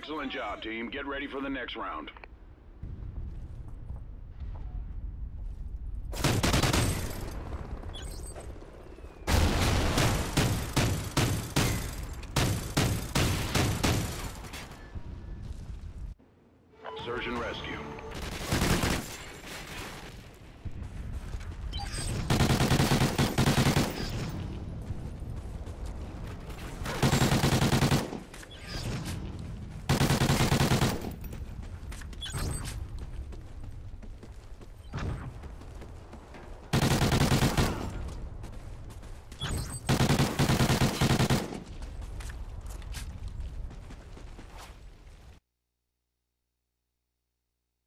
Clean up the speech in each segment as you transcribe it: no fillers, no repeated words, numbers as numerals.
Excellent job, team. Get ready for the next round. Search and rescue.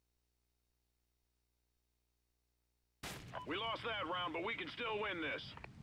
We lost that round, but we can still win this.